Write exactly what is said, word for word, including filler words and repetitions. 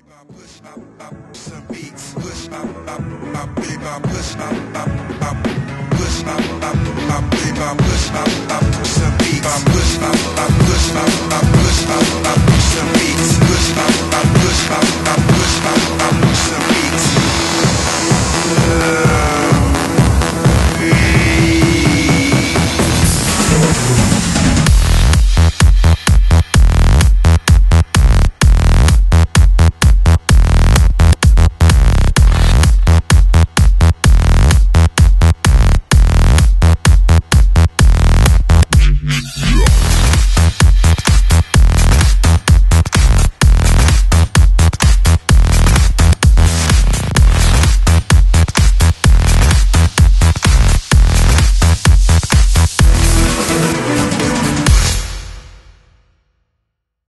Some beats, push up, up, up, big up, push up, up, up, push up, up, up, big up, push up, up, some beats, push up, up, push up, up, push up, up, some beats, push up.